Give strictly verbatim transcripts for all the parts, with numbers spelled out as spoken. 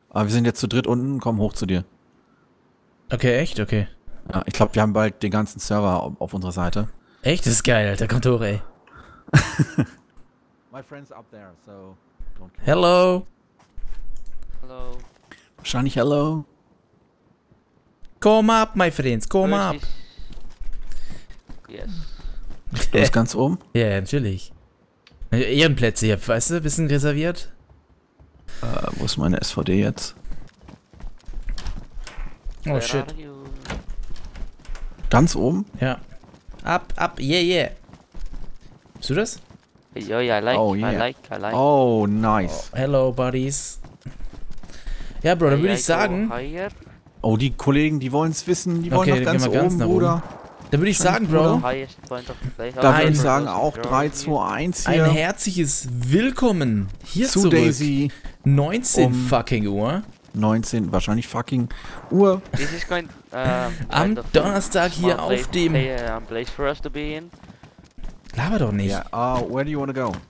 Aber wir sind jetzt zu dritt unten, komm hoch zu dir. Okay, echt? Okay. Ja, ich glaube, wir haben bald den ganzen Server auf, auf unserer Seite. Echt? Das ist geil, Alter. Kommt hoch, ey. My friend's up there, so don't care. Hello. Hello. Wahrscheinlich hello. Come up, my friends. Come Where up. is this? Yes. Du bist ganz oben? Ja, natürlich. Ehrenplätze hier, weißt du? Bisschen reserviert. Äh, wo ist meine S V D jetzt? Oh, Where shit. are you? Ganz oben? Ja. Up, up, yeah, yeah. Bist du das? Yeah, yeah, I like, Oh, I yeah. like, I like. Oh, nice. Hello, buddies. Ja, Bro, dann würde ich sagen... Higher, Oh, die Kollegen, die wollen es wissen, die wollen Okay, noch dann ganz gehen wir ganz oben, nach Bruder. Dann würde ich sagen, Bro, highest point of the place. Da würde Ein- ich sagen, auch drei, zwei, eins ein hier. herzliches Willkommen hier Zu zurück. Daisy. neunzehn um- fucking Uhr. neunzehn, wahrscheinlich fucking Uhr. This is going, um, Am kind of Donnerstag hier small auf place, dem... play, uh, place for us to be in. Laber doch nicht. Ja, uh, where do you wanna go?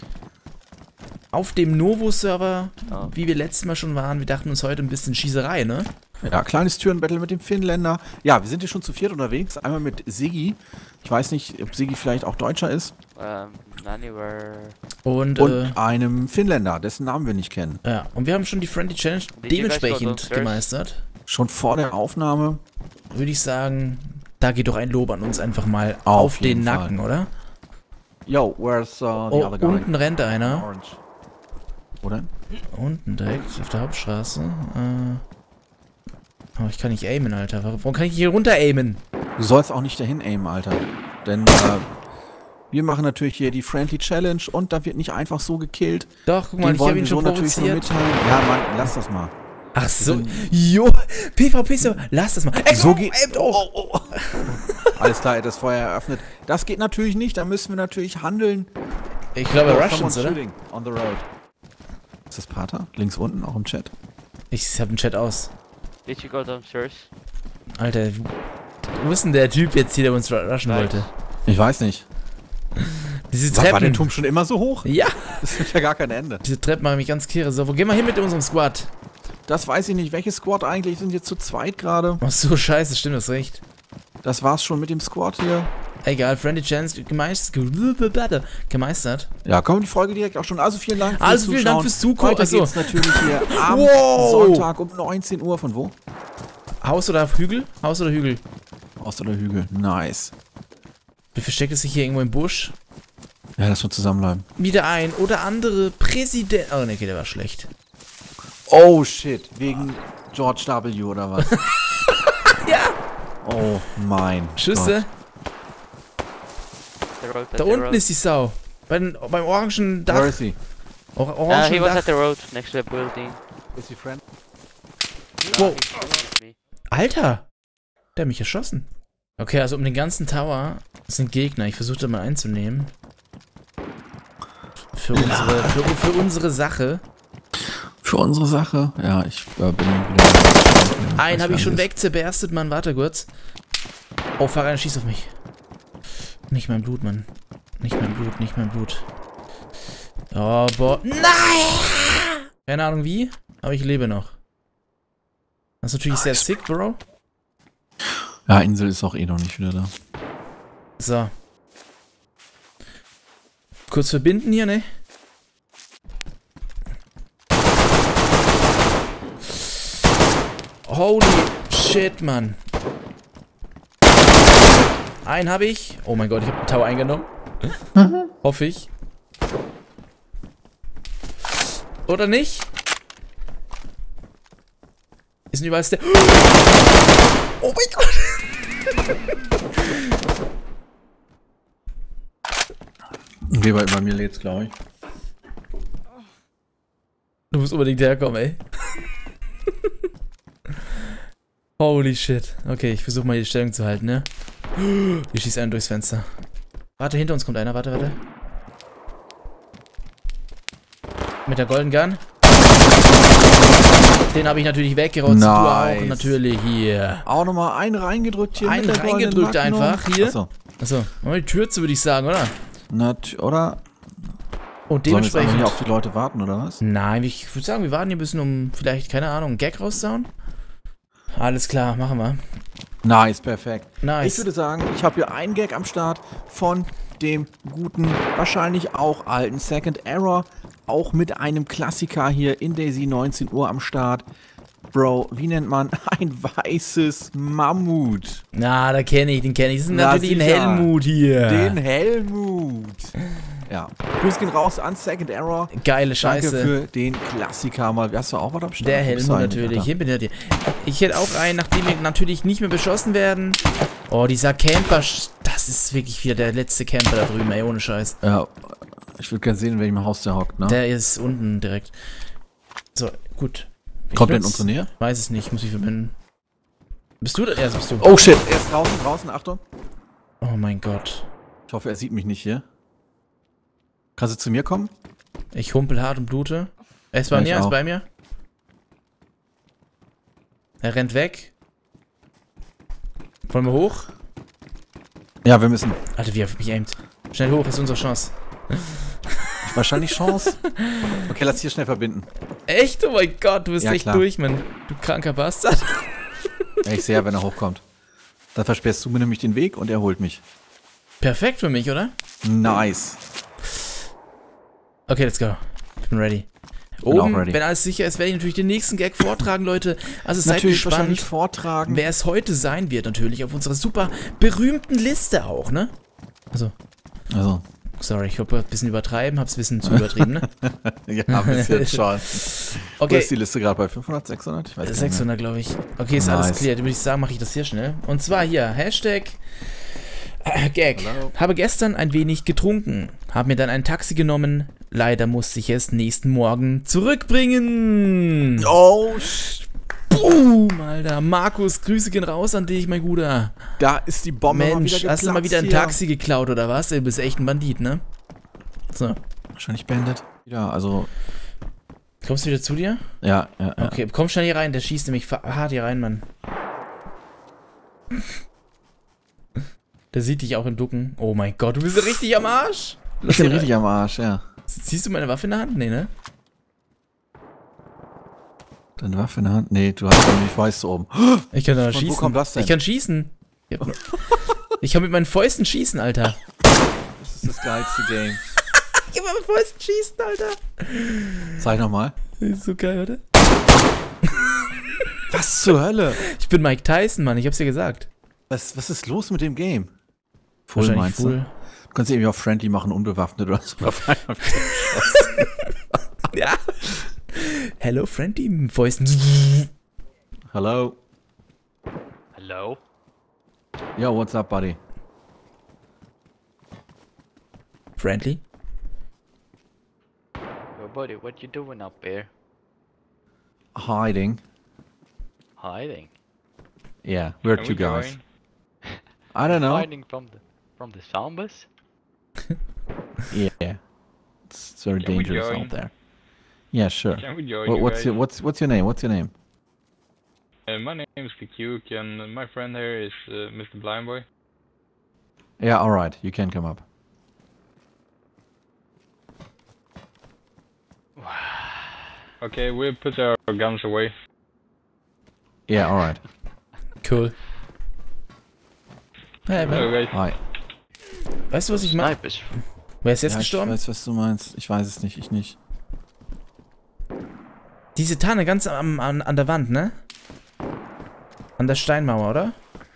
Auf dem Novo-Server, Oh. wie wir letztes Mal schon waren. Wir dachten uns heute ein bisschen Schießerei, ne? Ja, kleines Türenbattle mit dem Finnländer. Ja, wir sind hier schon zu viert unterwegs. Einmal mit Siggi. Ich weiß nicht, ob Siggi vielleicht auch Deutscher ist. Um, anywhere. Und, Und äh, einem Finnländer, dessen Namen wir nicht kennen. ja, und wir haben schon die Friendly Challenge Did you guys go dementsprechend downstairs? gemeistert. Schon vor der Aufnahme. Würde ich sagen, da geht doch ein Lob an uns einfach mal Auf auf, den jeden Fall. Nacken, oder? Yo, where's uh, the Oh, other guy? unten rennt einer. Orange. Oder? Unten direkt auf der Hauptstraße. Äh, oh, ich kann nicht aimen, Alter. Warum kann ich hier runter aimen? Du sollst auch nicht dahin aimen, Alter. Denn äh, wir machen natürlich hier die Friendly Challenge und da wird nicht einfach so gekillt. Doch, guck mal, Den ich wollen habe ihn wir schon so natürlich nur provoziert. mitteilen. Ja, Mann, lass das mal. Ach so. Jo, PvP-Server. Lass das mal. Ey, So oh, geht- aimt auch. Oh, oh. Alles klar, er hat das Feuer eröffnet. Das geht natürlich nicht, da müssen wir natürlich handeln. Ich glaube, Oh, Russians, someone's oder? shooting on the road. Ist das Pater? Links unten, auch im Chat. Ich hab den Chat aus. Did you go downstairs? Alter, wo ist denn der Typ jetzt hier, der uns rushen Nice. wollte? Ich weiß nicht. Diese War, war der Treppen. Turm schon immer so hoch? Ja, Das ist ja gar kein Ende. diese Treppen machen mich ganz kirre. So, wo gehen wir hin mit unserem Squad? Das weiß ich nicht. Welches Squad eigentlich? Sind jetzt zu zweit gerade. Ach so, scheiße, stimmt, das recht. Das war's schon mit dem Squad hier. Egal, Friendly Chance gemeistert. Gemeistert. Ja, kommen die Folge direkt auch schon. Also vielen Dank fürs Also vielen Dank Zuschauen. fürs Zugucken. Weiter Achso. geht's natürlich hier am Wow. Sonntag um neunzehn Uhr. Von wo? Haus oder Hügel? Haus oder Hügel? Ost oder Hügel. Nice. Wie versteckt es sich hier irgendwo im Busch? Ja, lass mal zusammenbleiben. Wieder ein oder andere Präsident. Oh ne, okay, der war schlecht. Oh shit. Wegen George W. oder was? Ja! Oh mein Schüsse. The road, at Da the unten road. ist die Sau. Beim, beim orangen Gott. Where Dach. is he? Or Uh, he orangen was at Dach. the road next to the building. Is he friend? Wow. He shot me. Alter! Der hat mich erschossen. Okay, also um den ganzen Tower sind Gegner. Ich versuche da mal einzunehmen. Für unsere, für, für unsere Sache. Für unsere Sache? Ja, ich äh, bin wieder... Einen habe ich schon weg. wegzerberstet, Mann. Warte kurz. Oh, Fahrer, einer schießt auf mich. Nicht mein Blut, Mann. Nicht mein Blut, nicht mein Blut. Oh, boah. Nein! Keine Ahnung wie, aber ich lebe noch. Das ist natürlich sehr sick, Bro. Ja, Insel ist auch eh noch nicht wieder da. So. Kurz verbinden hier, ne? Holy shit, Mann. Einen habe ich. Oh mein Gott, ich habe den Tower eingenommen. Hoffe ich. Oder nicht? Ist denn überall der... Oh mein Gott. Okay, bei, bei mir lädt's, glaube ich. Du musst unbedingt herkommen, ey. Holy shit. Okay, ich versuche mal die Stellung zu halten, ne? Hier schießt einer durchs Fenster. Warte, hinter uns kommt einer. Warte, warte. Mit der Golden Gun. Den habe ich natürlich weggerotzt. Nice. Du auch natürlich hier. Auch nochmal einen reingedrückt hier. Einen mit der goldenen reingedrückt Magnum. einfach hier. Achso. Achso, mal die Tür zu, würde ich sagen, oder? Nat oder? Und Sollen wir jetzt einfach dementsprechend... hier auf die Leute warten, oder was? Nein, ich würde sagen, wir warten hier ein bisschen, um vielleicht, keine Ahnung, einen Gag rauszuhauen. Alles klar, machen wir. Nice, perfekt. Nice. Ich würde sagen, ich habe hier einen Gag am Start von dem guten, wahrscheinlich auch alten Second Error. Auch mit einem Klassiker hier in Daisy neunzehn Uhr am Start. Bro, wie nennt man ein weißes Mammut? Na, da kenne ich, den kenne ich. Das ist Na, natürlich ein sicher. Helmut hier. Den Helmut. Ja. Grüß gehen raus an Second Error. Geile Danke Scheiße. für den Klassiker mal. Hast du auch was am Start? Der Du bist Helmut ein- natürlich. Alter. Hier bin ich dir. Ich hätte auch einen, nachdem wir natürlich nicht mehr beschossen werden. Oh, dieser Camper, das ist wirklich wieder der letzte Camper da drüben, ey, ohne Scheiß. Ja, ich würde gerne sehen, in welchem Haus der hockt, ne? Der ist unten direkt. So, gut. Ich Kommt der in bin's. unsere Nähe? Weiß es nicht, muss ich verbinden. Bist du da? Ja, das bist du. Oh shit, er ist draußen, draußen, Achtung. Oh mein Gott. Ich hoffe, er sieht mich nicht hier. Kannst du zu mir kommen? Ich humpel hart und blute. Er ist bei Ja, mir, ich er ist auch. bei mir. Er rennt weg. Wollen wir hoch? Ja, wir müssen. Alter, wie er auf mich aimt. Schnell hoch, ist unsere Chance. Wahrscheinlich Chance. Okay, lass hier schnell verbinden. Echt? Oh mein Gott, du bist Ja, echt klar. durch, Mann. Du kranker Bastard. Ja, ich sehe ja, wenn er hochkommt. Dann versperrst du mir nämlich den Weg und er holt mich. Perfekt für mich, oder? Nice. Okay, let's go. Ich bin ready. Bin auch Oben, ready. wenn alles sicher ist, werde ich natürlich den nächsten Gag vortragen, Leute. Also seid Natürlich gespannt, wahrscheinlich vortragen. wer es heute sein wird, natürlich. Auf unserer super berühmten Liste auch, ne? Also, Also, sorry, ich habe ein bisschen übertreiben, hab's ein bisschen zu übertrieben, ne? ja, bis jetzt schon. Wo Okay, ist die Liste gerade bei fünfhundert, sechshundert? Ich weiß gar nicht mehr. sechshundert, glaube ich. Okay, ist alles Nice. clear. Dann würde ich sagen, mache ich das hier schnell. Und zwar hier, Hashtag äh, Gag. Hello. Habe gestern ein wenig getrunken. Habe mir dann ein Taxi genommen. Leider musste ich es nächsten Morgen zurückbringen. Oh, sh- Boom, Alter. Markus, Grüße gehen raus an dich, mein Guter. da ist die Bombe mal Mensch, wieder hast du mal geplatzt wieder ein hier. Taxi geklaut, oder was? Du bist echt ein Bandit, ne? So. Wahrscheinlich beendet. Ja, also, Kommst du wieder zu dir? ja, ja, ja. Okay, komm schnell hier rein. Der schießt nämlich fa- hart hier rein, Mann. Der sieht dich auch im Ducken. Oh mein Gott, du bist richtig am Arsch. Ich bin richtig am Arsch, ja. Siehst du meine Waffe in der Hand? Nee, ne? Deine Waffe in der Hand? Nee, du hast ja nicht weiß oben. Ich kann da wo schießen. kommt das denn? Ich kann schießen. Ich, hab nur- ich kann mit meinen Fäusten schießen, Alter. Das ist das geilste Game. Ich kann mit meinen Fäusten schießen, Alter. Zeig nochmal. Das ist so geil, oder? Was zur Hölle? Ich bin Mike Tyson, Mann. Ich hab's dir gesagt. Was, was ist los mit dem Game? Full Wahrscheinlich meinst full. du? Du kannst irgendwie auf Friendly machen, unbewaffnet oder so. Auf einmal. Ja. Hello, Friendly. Fäusten. Hello. Hello? Yo, what's up, buddy? Friendly? Yo, buddy, what you doing up there? Hiding. Hiding. Yeah, where Can to we guys? join? I don't know. Hiding from the from the zombies? Yeah. It's, it's very Can we dangerous join? out there. Yeah, sure. Can we join What, you what's guys? your what's what's your name? What's your name? Uh, my name is Kikuke and my friend here is uh, Mister Blindboy. Yeah, all right. You can come up. Okay, we'll put our guns away. Yeah, all right. Cool. Hey, man. Hello guys. Hi. Weißt du, was ich meine? Snipers. Wer ist jetzt Ja, ich gestorben? weiß, was du meinst. Ich weiß es nicht. Ich nicht. Diese Tanne ganz am, an, an der Wand, ne? An der Steinmauer, oder?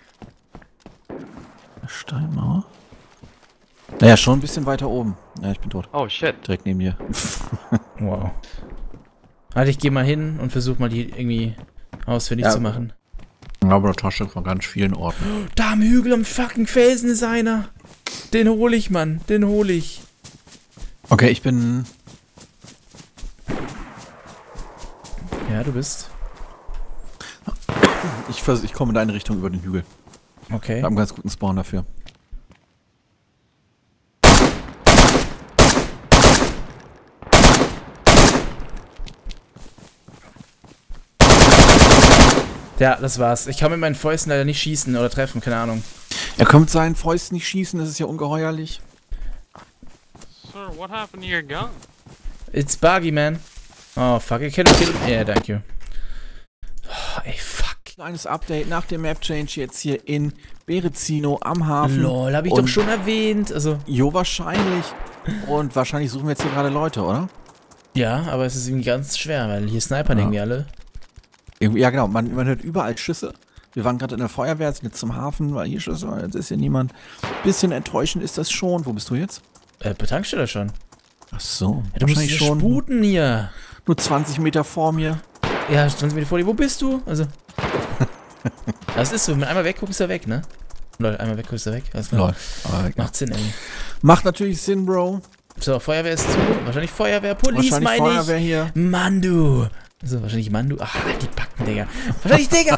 Steinmauer? Naja, schon ein bisschen weiter oben. Ja, ich bin tot. Oh shit. Direkt neben dir. Wow. Halt, ich geh mal hin und versuch mal die irgendwie ausfindig Ja. zu machen. Aber eine Tasche von ganz vielen Orten. Da am Hügel am fucking Felsen ist einer. Den hol ich, Mann. Den hol ich. Okay, ich bin. Ja, du bist. Ich, vers ich komme in deine Richtung über den Hügel. Okay. Ich habe einen ganz guten Spawn dafür. Ja, das war's. Ich kann mit meinen Fäusten leider nicht schießen oder treffen, keine Ahnung. Er kann mit seinen Fäusten nicht schießen, das ist ja ungeheuerlich. Sir, what happened to your gun? It's buggy, man. Oh, fuck, I can't kill him. Yeah, thank you. Oh, ey, fuck. Kleines Update nach dem Map-Change jetzt hier in Berezino am Hafen. Lol, hab ich Und doch schon erwähnt. Also, Jo, wahrscheinlich. Und wahrscheinlich suchen wir jetzt hier gerade Leute, oder? ja, aber es ist irgendwie ganz schwer, weil hier snipern Ja. irgendwie alle. Irgendwie, ja, genau. Man, man hört überall Schüsse. Wir waren gerade in der Feuerwehr, sind jetzt zum Hafen, weil hier Schüsse waren. Jetzt ist hier niemand. Bisschen enttäuschend ist das schon. Wo bist du jetzt? Äh, bei Tankstelle schon. Ach so. Ja, du musst wahrscheinlich hier sputen hier. Nur zwanzig Meter vor mir. Ja, zwanzig Meter vor dir. Wo bist du? Also. Das ist so, wenn man einmal wegguckt, ist er weg, ne? Lol, einmal wegguckt, ist er weg. Alles klar. Lol. Aber, ja. Macht Sinn, ey. Macht natürlich Sinn, Bro. So, Feuerwehr ist zu. Wahrscheinlich Feuerwehr, Police, Wahrscheinlich meine Feuerwehr ich. hier. Mann, du. So, wahrscheinlich Mann, du. Ach, die Backen, Digga. Wahrscheinlich, Digga.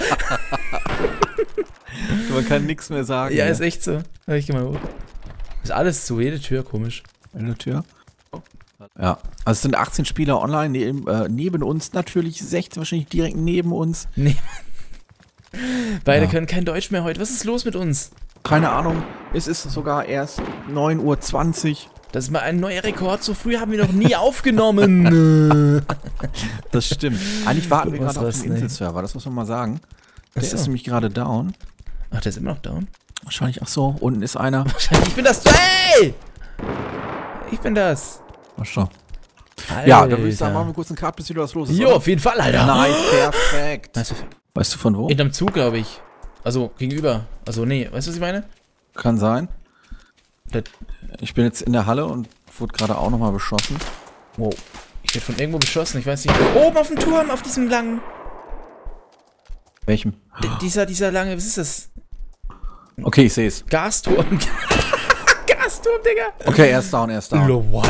Man kann nichts mehr sagen. Ja, ne? ist echt so. Ich geh mal hoch. Ist alles zu, jede Tür komisch. Eine Tür. Ja, also es sind achtzehn Spieler online, neben, äh, neben uns natürlich, sechzehn wahrscheinlich direkt neben uns. Nee. Beide Ja. können kein Deutsch mehr heute. Was ist los mit uns? Keine Ahnung, es ist sogar erst neun Uhr zwanzig. Das ist mal ein neuer Rekord. So früh haben wir noch nie aufgenommen. Das stimmt. Eigentlich warten wir Was gerade auf was, den ne? Inselserver, das muss man mal sagen. Der Ach so. ist nämlich gerade down. Ach, der ist immer noch down? Wahrscheinlich, ach so, unten ist einer. Wahrscheinlich. Ich bin das. Hey! Ich bin das. Ach so. Ja, dann würde ich sagen, machen wir kurz einen Cut, bis wieder was los ist. Jo, oder? auf jeden Fall, Alter. Nice, perfekt. Nice, perfekt. Weißt du von wo? Hinterm Zug, glaube ich. Also, gegenüber. Also, nee, weißt du, was ich meine? Kann sein. Das, Ich bin jetzt in der Halle und wurde gerade auch nochmal beschossen. wow. Ich werde von irgendwo beschossen, ich weiß nicht. Oben auf dem Turm, auf diesem langen. Welchem? D dieser, dieser lange, was ist das? Okay, ich sehe es. Gasturm. Gasturm, Digga. Okay, er ist down, er ist down. Lo, what?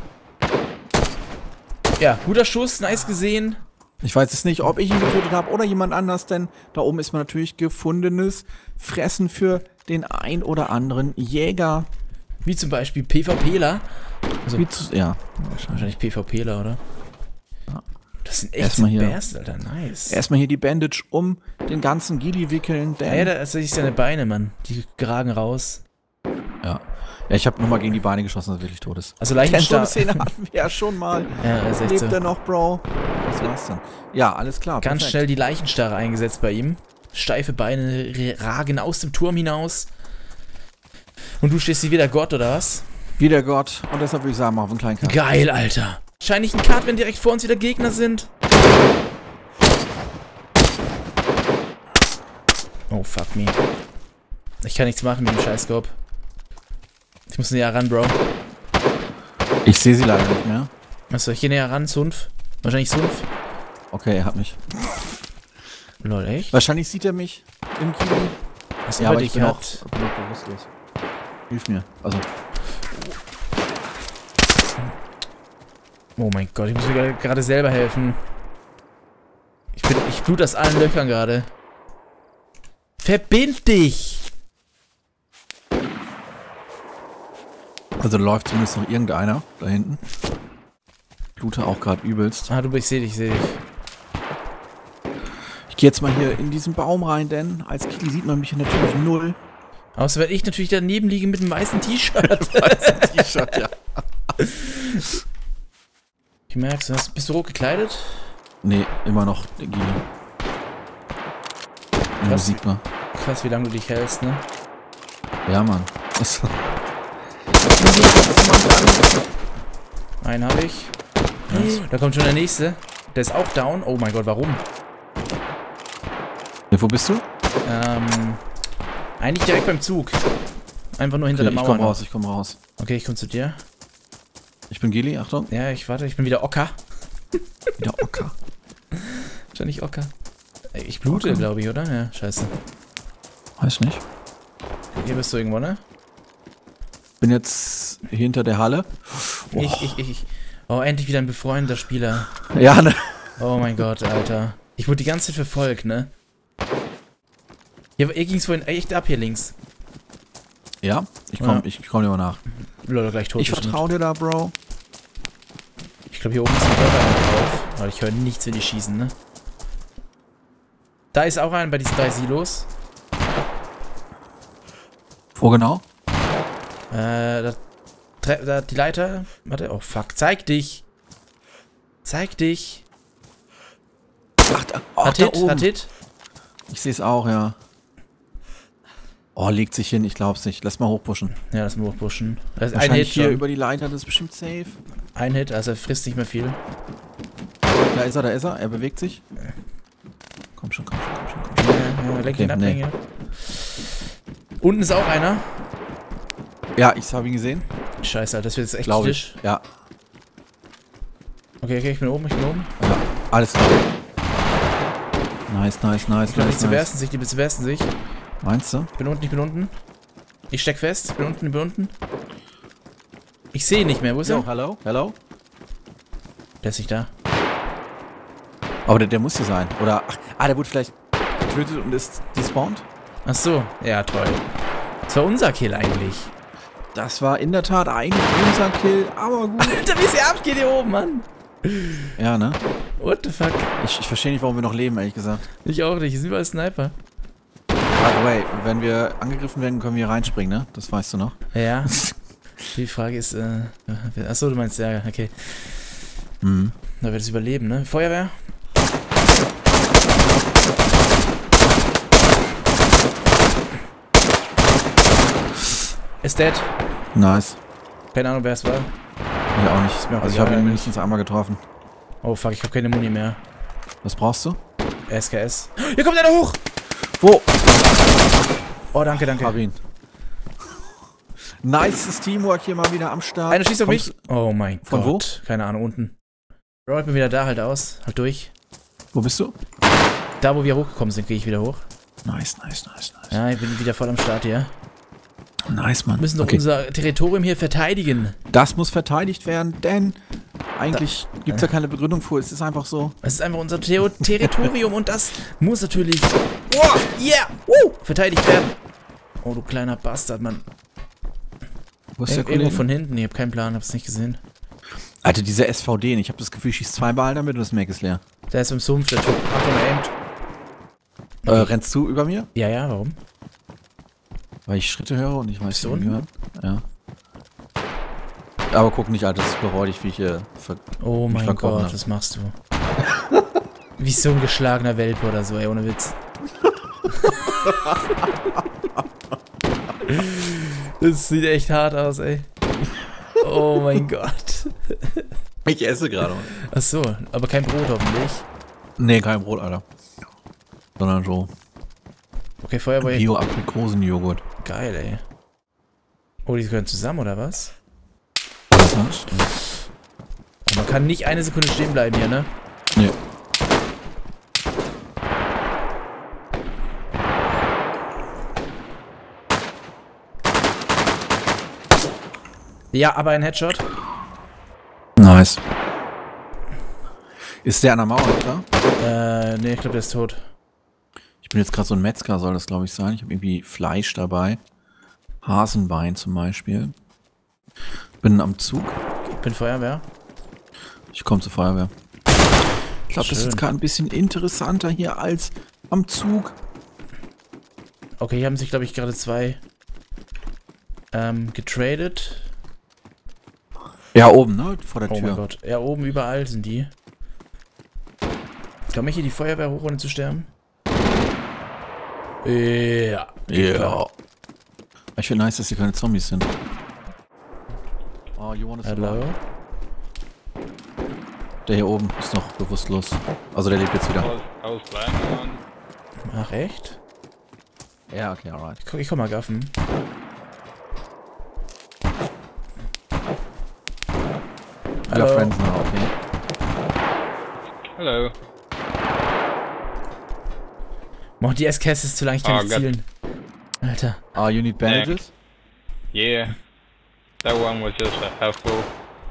Ja, guter Schuss, nice gesehen. Ich weiß jetzt nicht, ob ich ihn getötet habe oder jemand anders, denn da oben ist man natürlich gefundenes Fressen für den ein oder anderen Jäger. Wie zum Beispiel PvPler. Also, Wie zu, ja, wahrscheinlich PvPler, oder? Das sind echt Erstmal hier. Bärs, Alter, nice. erstmal hier die Bandage um den ganzen Gili wickeln, denn... Ja, ja, da sehe ich seine Beine, Mann. Die ragen raus. Ja, ja ich habe nochmal gegen die Beine geschossen, dass er wirklich tot ist. Also Denn so eine Leichenstarr. Szene hatten wir ja schon mal. Ja, ist echt Lebt so. er noch, Bro? Was war's dann? Ja, alles klar. Ganz perfekt. schnell die Leichenstarre eingesetzt bei ihm. Steife Beine ragen aus dem Turm hinaus. Und du stehst hier wieder Gott, oder was? Wie der Gott. Und deshalb würde ich sagen, machen wir einen kleinen Cut. Geil, Alter. Wahrscheinlich ein Cut, wenn direkt vor uns wieder Gegner sind. Oh, fuck me. Ich kann nichts machen mit dem Scheißscope. Ich muss näher ran, Bro. Ich sehe sie leider nicht mehr. Achso, ich gehe näher ran, Sunf. Wahrscheinlich Sunf. Okay, er hat mich. Lol, echt? Wahrscheinlich sieht er mich im Kino. Achso, Ja, bei aber ich dich bin auch, hat. bin auch bewusstlos. Hilf mir. Also, Oh mein Gott, ich muss mir gerade- gerade selber helfen. Ich bin, ich blut aus allen Löchern gerade. Verbind dich! also läuft zumindest noch irgendeiner da hinten. Blute auch gerade übelst. Ah, du, ich seh dich, ich seh dich. Ich gehe jetzt mal hier in diesen Baum rein, denn als Kili sieht man mich hier natürlich null. Außer wenn ich natürlich daneben liege mit einem weißen T-Shirt. T-Shirt, ja. Ich merk's, du hast, bist du rot gekleidet? Nee, immer noch der Gili. Ja, Krass. sieht man. Krass, wie lange du dich hältst, ne? Ja, Mann. Das, Einen habe ich. Da kommt schon der nächste. Der ist auch down. Oh mein Gott, warum? nee, wo bist du? Ähm, eigentlich direkt beim Zug. Einfach nur hinter Okay, der ich Mauer. komm noch. raus, ich komm raus. Okay, ich komm zu dir. Ich bin Gili, Achtung. Ja, ich warte, ich bin wieder Ocker. Wieder Ocker. Wahrscheinlich Ocker. Ey, ich blute, Ocker. glaube ich, oder? Ja, scheiße. Weiß nicht. Hier bist du irgendwo, ne? Bin jetzt hinter der Halle. Ich, ich, ich, ich. Oh, endlich wieder ein befreundeter Spieler. Ja, ne? Oh mein Gott, Alter. Ich wurde die ganze Zeit verfolgt, ne? Hier, hier ging's vorhin echt ab hier links. Ja, ich komm, Ja. ich komm dir mal nach. Lol, gleich tot. Ich bestimmt. vertraue dir da, Bro. Ich glaube, hier oben ist ein Körper drauf. Aber ich höre nichts, wenn die schießen, ne? Da ist auch einer bei diesen drei Silos. Wo genau? Äh, da Tre da, die Leiter. Warte, oh fuck. Zeig dich. Zeig dich. Ach, da, oh, hat da Hit, oben. hat Hit. Ich sehe es auch, ja. Oh, legt sich hin, ich glaub's nicht. Lass mal hochpushen. Ja, das muss hochpushen. Das ist ein Wahrscheinlich Hit hier schon. über die Leiter, das ist bestimmt safe. Ein Hit, also er frisst nicht mehr viel. Da ist er, da ist er, er bewegt sich. Komm schon, komm schon, komm schon, komm schon. Ja, ja, lenk ihn Okay, ab, nee. lenk ihn ab. Unten ist auch einer. Ja, ich habe ihn gesehen. Scheiße, Alter, das wird jetzt echt Glaube kritisch. ich. Ja. Okay, okay, ich bin oben, ich bin oben. ja. Alles klar. Nice, nice, nice, Ich glaube, die nice, zu nice. bersten sich, die zu bersten sich. Meinst du? Ich bin unten, ich bin unten. Ich steck fest, ich bin unten, ich bin unten. Ich sehe ihn nicht mehr, wo ist er? hello, hello. Der ist nicht da. Aber der, der muss hier sein. Oder, ach, ah, der wurde vielleicht getötet und ist despawned? Ach so, ja toll. Das war unser Kill eigentlich. Das war in der Tat eigentlich unser Kill, aber gut. Alter, wie es hier abgeht hier oben, Mann. Ja, ne? What the fuck? Ich, ich verstehe nicht, warum wir noch leben, ehrlich gesagt. Ich auch nicht, hier sind überall Sniper. By the way, wenn wir angegriffen werden, können wir hier reinspringen, ne? Das weißt du noch. Ja. Die Frage ist, äh... Achso, du meinst, ja, okay. Mhm. Da wird es überleben, ne? Feuerwehr? Ist dead. Nice. Keine Ahnung, wer es war. Ich auch nicht. mir auch Also ich egal habe ihn eigentlich. mindestens einmal getroffen. Oh fuck, ich habe keine Muni mehr. Was brauchst du? S K S. Hier kommt einer hoch! Wo? Oh, danke, danke. Hab ihn. Nices Teamwork hier mal wieder am Start. Einer schießt auf Kommst- mich. Oh mein Von Gott. Keine Ahnung, unten. Bro, ich bin wieder da, halt aus. Halt durch. Wo bist du? Da, wo wir hochgekommen sind, gehe ich wieder hoch. Nice, nice, nice, nice. Ja, ich bin wieder voll am Start hier. Nice, Mann. Wir müssen doch Okay. unser Territorium hier verteidigen. Das muss verteidigt werden, denn eigentlich gibt es ja keine Begründung für. Es ist einfach so. Es ist einfach unser Theo Territorium und das muss natürlich... Oh, yeah! Uh, verteidigt werden. Oh, du kleiner Bastard, Mann. Wo ist der Ir irgendwo Kollege? von hinten. Ich hab keinen Plan, hab's nicht gesehen. Alter, dieser S V D, ich habe das Gefühl, ich schieße zwei Ballen damit und das Mac ist leer. Der ist im Sumpf, der Typ. Achtung, er aimt. Äh, rennst du über mir? Ja, ja, warum? Weil ich Schritte höre und ich weiß Bist du nicht, wie unten? man- Ja. Aber guck nicht, Alter, das ist beräudig, wie ich hier... Ver Oh mich mein verkommen Gott, hab. was machst du? Wie so ein geschlagener Welpe oder so, ey, ohne Witz. Das sieht echt hart aus, ey. Oh mein Gott. Ich esse gerade. Ach so, aber kein Brot hoffentlich. Nee, kein Brot, Alter. Sondern so Okay, Feuerwehr. Bio-Aprikosen-Joghurt. Geil, ey. Oh, die gehören zusammen, oder was? Was hast du? Aber man kann nicht eine Sekunde stehen bleiben hier, ne? Nee. Ja, aber ein Headshot. Nice. Ist der an der Mauer, klar? Äh, nee, ich glaube, der ist tot. Ich bin jetzt gerade so ein Metzger, soll das glaube ich sein. Ich habe irgendwie Fleisch dabei. Hasenbein zum Beispiel. Bin am Zug. Ich bin Feuerwehr. Ich komme zur Feuerwehr. Ich glaube, das ist Schön. jetzt gerade ein bisschen interessanter hier als am Zug. Okay, hier haben sich, glaube ich, gerade zwei ähm, getradet. Ja, oben, ne? Vor der Oh Tür. mein Gott. Ja, oben überall sind die. Kann mich hier die Feuerwehr hoch, ohne zu sterben? Ja. Ja. klar. Ich finde nice, dass hier keine Zombies sind. Oh, you wanna Hallo? Der hier oben ist noch bewusstlos. Also der lebt jetzt I wieder. was, I was planning on. Ach, echt? Ja, okay, alright. Ich, guck, ich komm mal gaffen. We are friends now, okay. Hello. Mach die S K S ist zu lang, ich kann Oh nicht Gott. zielen. Alter. Ah, you need bandages? Yeah. That one was just uh, half full.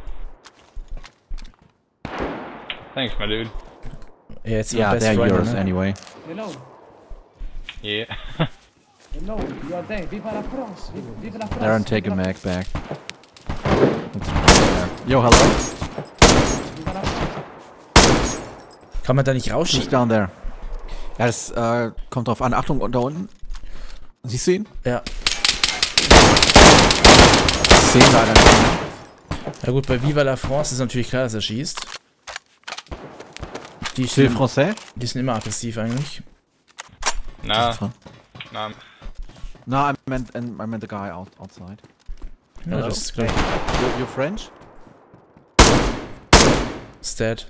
Thanks, my dude. Ja, jetzt Yeah, best they're friend, yours ne? anyway. Hello, Yeah. hello, you are there. Viva la France! Viva, viva la France! Darren, take a viva la- mag back. Yo, hello? Viva la France! Kann man da nicht She's rausschießen? down there. Ja, das äh, kommt drauf an. Achtung, und da unten. Siehst du ihn? Ja. Ich sehe ihn leider nicht mehr. Ja gut, bei Viva la France ist natürlich klar, dass er schießt. Die Phil sind, Français? die sind immer aggressiv eigentlich. Nah, nah. No, I meant, I meant the guy out, outside. Ja, das ist klar. You, you're French? Stat.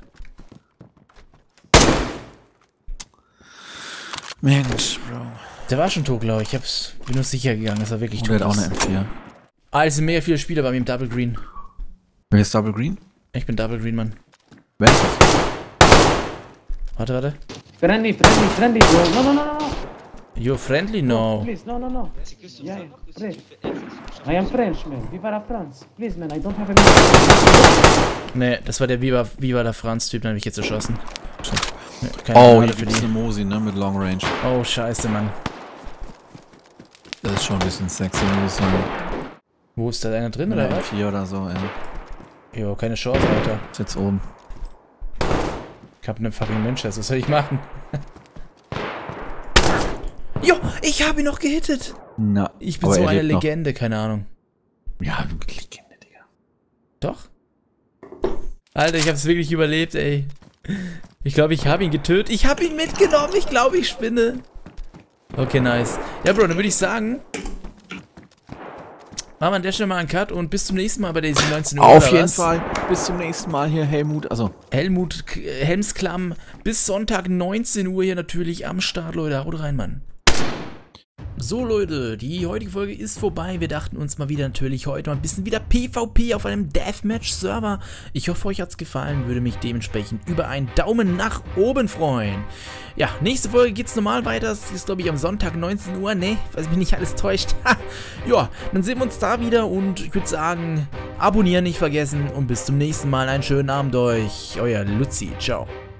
Mensch, Bro. Der war schon tot, glaube ich. Ich hab's, bin nur sicher gegangen, dass er wirklich Oh, tot der hat auch ist. eine M vier. Ah, es sind mega viele Spieler bei mir im Double Green. Wer ist Double Green? Ich bin Double Green, Mann. Wer ist das? Warte, warte. Friendly, friendly, friendly, bro. No, no, no, no, no. You're friendly? No. Please, no, no, no. Yeah, yeah. Pray. I am French, man. Viva la France. Please, man, I don't have a minute. Nee, das war der Viva, Viva la France-Typ, den hab ich jetzt erschossen. Nee, keine Oh, Gnade hier für gibt's die. eine Mosi, ne, mit Long Range. Oh, scheiße, Mann. Das ist schon ein bisschen sexy, muss ich sagen. Wo ist da einer drin, Mit oder einer was? M vier oder so, ey. Jo, keine Chance, Alter. Ist jetzt oben. Ich hab einen fucking Mensch, was soll ich machen? Jo, ich habe ihn noch gehittet. Na, Ich bin aber so er eine lebt noch. Legende, keine Ahnung. Ja, Legende, Digga. Doch? Alter, ich hab's wirklich überlebt, ey. Ich glaube, ich habe ihn getötet. Ich habe ihn mitgenommen. Ich glaube, ich spinne. Okay, nice. Ja, Bro, dann würde ich sagen, machen wir an der Stelle mal einen Cut und bis zum nächsten Mal bei der neunzehn Uhr. Auf oder jeden was? Fall. Bis zum nächsten Mal hier, Helmut. Also, Helmut K- äh, Helmsklamm. Bis Sonntag neunzehn Uhr hier natürlich am Start, Leute. Haut rein, Mann. So, Leute, die heutige Folge ist vorbei. Wir dachten uns mal wieder natürlich heute mal ein bisschen wieder PvP auf einem Deathmatch-Server. Ich hoffe, euch hat's gefallen. Würde mich dementsprechend über einen Daumen nach oben freuen. Ja, nächste Folge geht's normal weiter. Das ist, glaube ich, am Sonntag neunzehn Uhr. Ne, falls mich nicht alles täuscht. Ja, dann sehen wir uns da wieder und ich würde sagen, abonnieren nicht vergessen und bis zum nächsten Mal. Einen schönen Abend euch. Euer Luzi. Ciao.